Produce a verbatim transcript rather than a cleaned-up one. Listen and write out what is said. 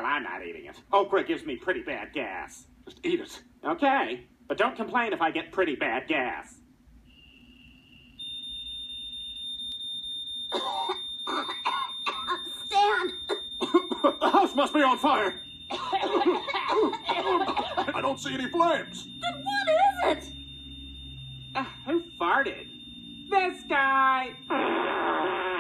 Well, I'm not eating it. Okra gives me pretty bad gas. Just eat it. Okay, but don't complain if I get pretty bad gas. Stan! The house must be on fire. I don't see any flames. Then what is it? Uh, who farted? This guy!